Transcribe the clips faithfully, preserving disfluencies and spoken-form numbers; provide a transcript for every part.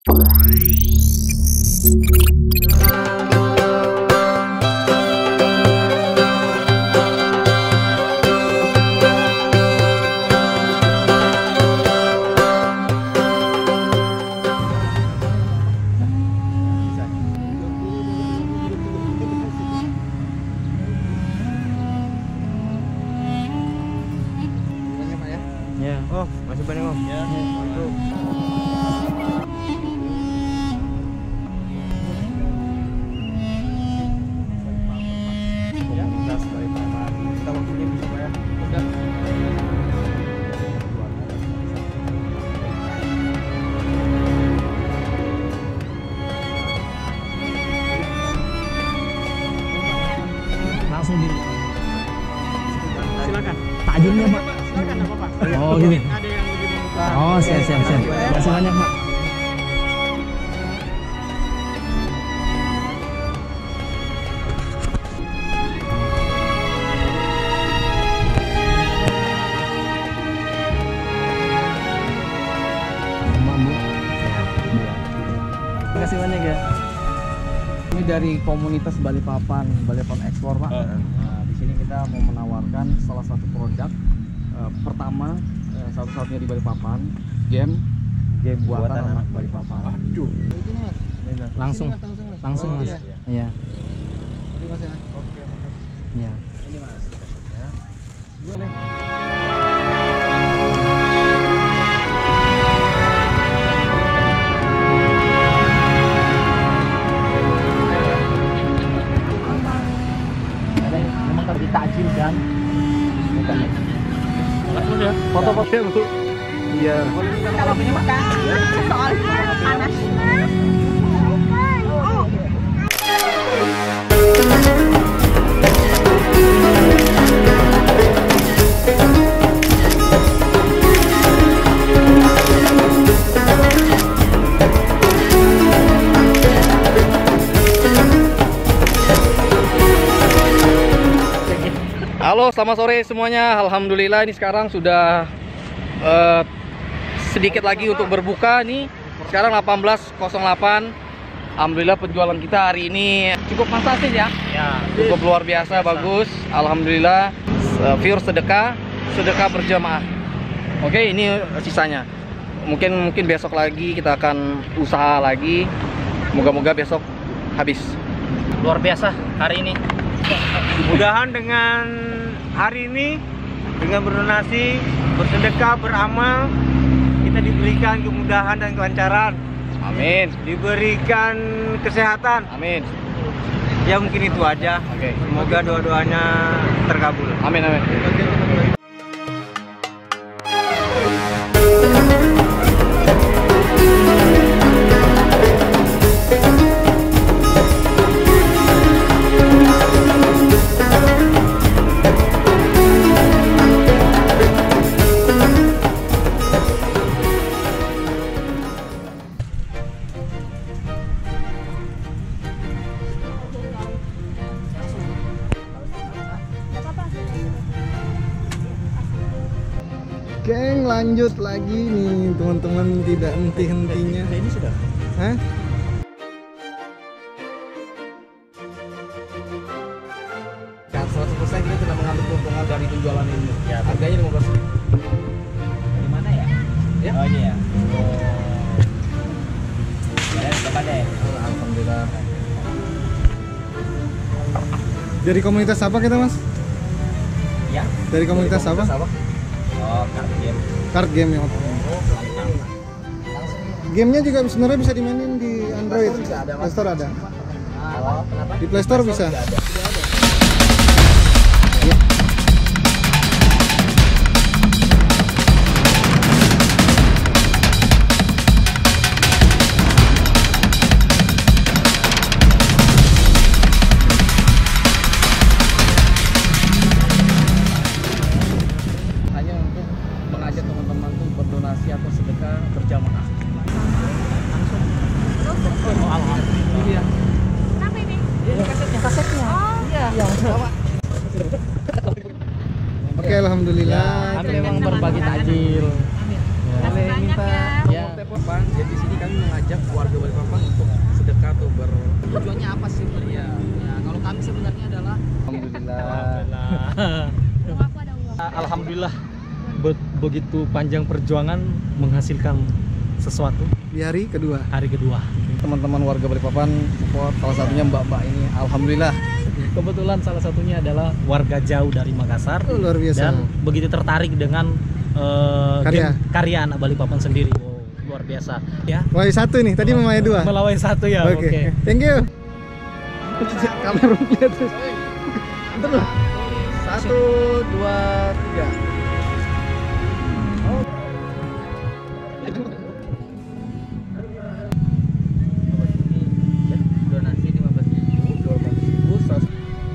Oh, masih banyak om. Ya. Mantap. Komunitas dari Paman. Kita waktunya bisa pak ya. Udah. Langsung di. Silakan. Takjilnya pak. Silakan apa pak? Oh gini. Ada yang lebih membuka. Oh siap siap siap. Terima kasih banyak pak. Terima kasih banyak ya. Ini dari komunitas Balikpapan, Balikpapan Explore pak. Nah, di sini kita mau menawarkan salah satu produk uh, pertama uh, satu-satunya di Balikpapan, game game buatan, buatan anak Balikpapan. Aduh. Langsung, langsung mas. Iya. Ini mas ya. Oke. Iya. Ini mas. Ya. Boleh. Takjil kan? Ya. Foto-foto itu. Iya. Boleh minta lampunya pak? Soalnya panas. Halo, selamat sore semuanya. Alhamdulillah ini sekarang sudah uh, sedikit lagi untuk berbuka nih. Sekarang delapan belas nol delapan. Alhamdulillah penjualan kita hari ini cukup fantastis ya. Ya. Cukup luar biasa, biasa. Bagus. Alhamdulillah. Uh, viewer sedekah, sedekah berjamaah. Oke, ini sisanya. Mungkin mungkin besok lagi kita akan usaha lagi. Moga-moga besok habis. Luar biasa hari ini. Mudahan dengan hari ini, dengan berdonasi, bersedekah, beramal, kita diberikan kemudahan dan kelancaran. Amin. Diberikan kesehatan. Amin. Ya mungkin itu aja. Oke. Semoga doa-doanya terkabul. Amin amin. Geng, lanjut lagi nih teman-teman, tidak henti-hentinya. Ini sudah. Hah? Kan seratus persen kita tidak mengambil keuntungan dari penjualan ini. Ya, harganya lima belas ribu. Di mana ya? Ya. Oh ini ya. Oh. Ya, depan deh. Alhamdulillah. Dari komunitas apa kita mas? Ya. Dari komunitas, dari komunitas apa? apa? Oh, card game. Card game ya. Gamenya juga sebenarnya bisa dimainin di Android. Play Store ada. Oh, kenapa? Di Play Store bisa. Berdonasi atau sedekah berjamaah. Langsung. Oh, alhamdulillah. Ini ya. Kenapa ini? Ini kasetnya, kasetnya. Oh. Iya. Yang bawa. Oke, alhamdulillah. Ya, kami memang berbagi takjil. Amin. Ya. Boleh minta ya. Telepon Bang, jadi di sini kami mengajak mengajak warga Balikpapan untuk sedekah atau ber tujuannya apa sih sebenarnya? Ya, kalau kami sebenarnya adalah alhamdulillah. Belum aku ada uang. Alhamdulillah be- begitu panjang perjuangan menghasilkan sesuatu Di hari kedua. hari kedua. teman-teman warga Balikpapan support, salah satunya mbak-mbak ini, alhamdulillah. Kebetulan salah satunya adalah warga jauh dari Makassar Oh, luar biasa. dan begitu tertarik dengan eh, Karya. game- karya anak Balikpapan sendiri. Wow, luar biasa ya. Wah, satu nih, tadi memangnya dua. Melawai satu ya. Oke, Oke. thank you. Kamera lihat terus. Terus. Satu, dua, tiga. Donasi lima belas ribu, dua belas ribu, seratus.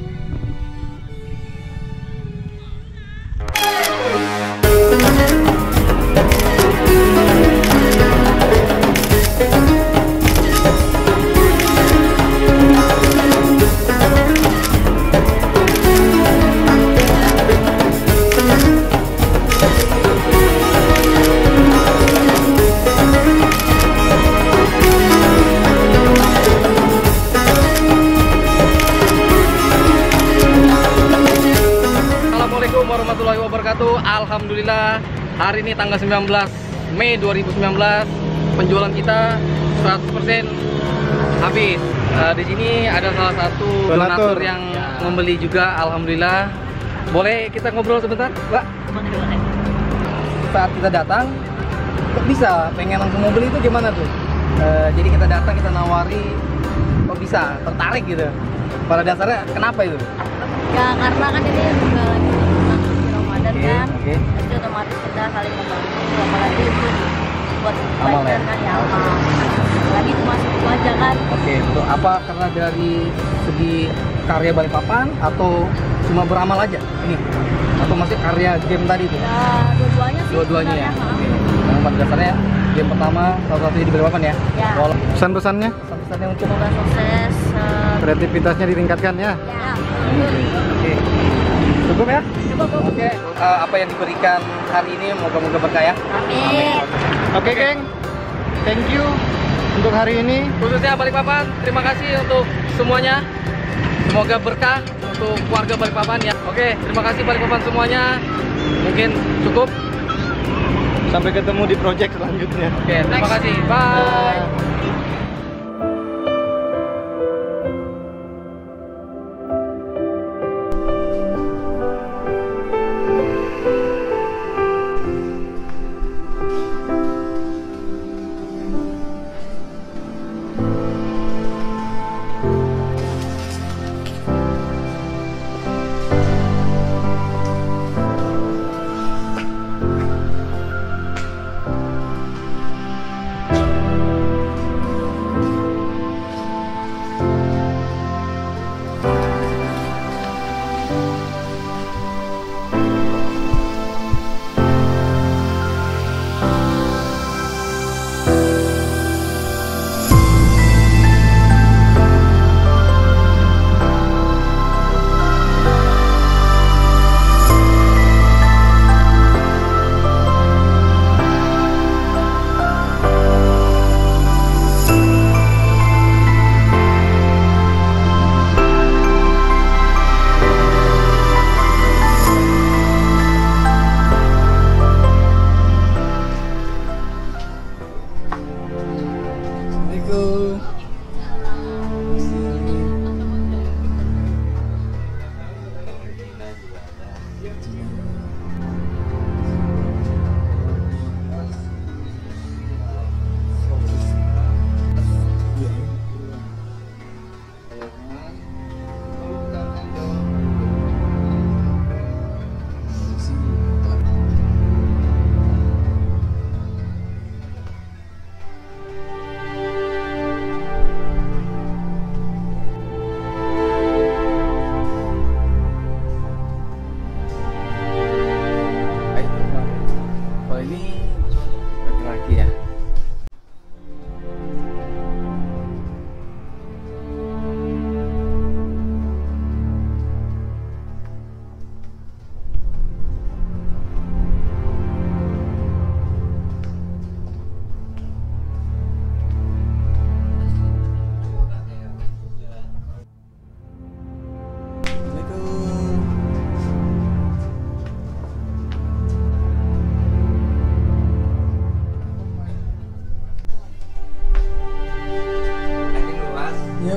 Assalamualaikum warahmatullahi wabarakatuh. Alhamdulillah hari ini tanggal sembilan belas Mei dua ribu sembilan belas penjualan kita seratus persen habis. Eh, di sini ada salah satu Donatur. donatur yang membeli juga, alhamdulillah. Boleh kita ngobrol sebentar, Mbak? Saat kita datang, kok bisa pengen langsung mau beli itu gimana tuh? Eh, jadi kita datang, kita nawari, kok bisa tertarik gitu. Pada dasarnya kenapa itu? Ya karena kan ini juga lagi masuk Ramadan Oke, kan. oke. Jadi otomatis kita saling membantu, apalagi itu buat Amal ya? kebaikan kan ya amal. Lagi cuma itu aja kan. Oke, betul. Apa karena dari segi karya Balikpapan atau cuma beramal aja ini? Atau masih karya game tadi itu? Ya dua-duanya sih. Dua-duanya ya. sebenarnya, Oke. Yang pada dasarnya game pertama salah satunya di Balikpapan ya. Ya. Walau Pesan-pesannya, pesan-pesannya untuk Semoga sukses. eh, kreativitasnya ditingkatkan ya. Ya. Oke. Cukup ya? Coba Bu. Oke. Eh, apa yang diberikan hari ini moga-moga berkah ya. Amin. Oke, geng. Thank you untuk hari ini. Khususnya Balikpapan, terima kasih untuk semuanya. Semoga berkah untuk warga Balikpapan ya. Oke, terima kasih Balikpapan semuanya. Mungkin cukup. Sampai ketemu di project selanjutnya. Oke, terima kasih. Bye.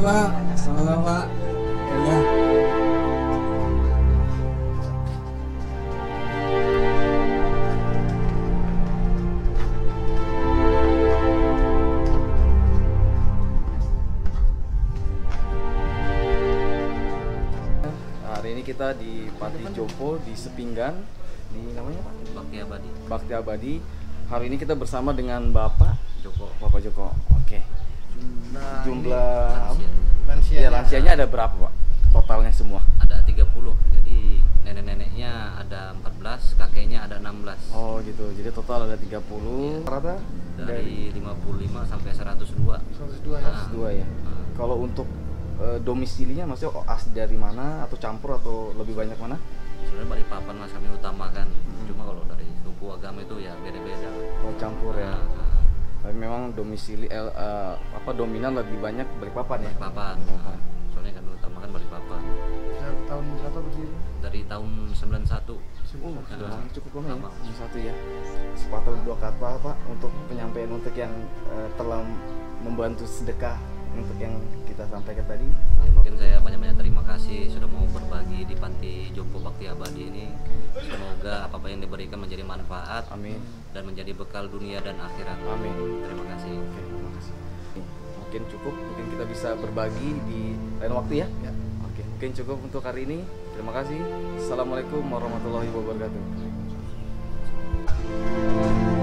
Pak. Sama-sama Pak. Ya. Hari ini kita di Panti Jompo di Sepinggan, di namanya Pak? Bakti Abadi. Bakti Abadi. Hari ini kita bersama dengan Bapak Joko. Bapak Joko. Oke. Jumlah apa? Lansia. Ya, lansianya ada berapa Pak? Totalnya semua? Ada tiga puluh. Jadi nenek-neneknya ada empat belas, kakeknya ada enam belas. Oh gitu. Jadi total ada tiga puluh. Rata Dari lima puluh lima sampai seratus dua. seratus dua ya. Nah, dua ya. nah, Kalau untuk eh, domisilinya maksudnya oh, asli dari mana atau campur atau lebih banyak mana? sebenarnya Balikpapan mas kami utamakan. Hmm. Cuma kalau dari suku agama itu ya beda-beda. Oh campur ya. Nah, nah, Tapi memang domisili eh, eh, apa dominan lebih banyak Balikpapan ya. Balikpapan. Balikpapan. Nah, soalnya kami utamakan Balikpapan. Tahun berapa berdiri? Dari tahun sembilan puluh satu. Oh, sudah Nah, lama, cukup lama ya. lama. Ini satu ya. Sepatah dua kata Pak untuk penyampaian untuk yang eh, telah membantu sedekah untuk yang kita sampaikan tadi. Ya, mungkin saya banyak-banyak terima kasih sudah mau berbagi di Panti Jompo Bakti Abadi ini. Semoga apa-apa yang diberikan menjadi manfaat Amin. dan menjadi bekal dunia dan akhirat. Amin. Terima kasih. Oke, terima kasih. Mungkin cukup, mungkin kita bisa berbagi di lain waktu ya. Ya. Oke, mungkin cukup untuk hari ini. Terima kasih. Assalamualaikum warahmatullahi wabarakatuh.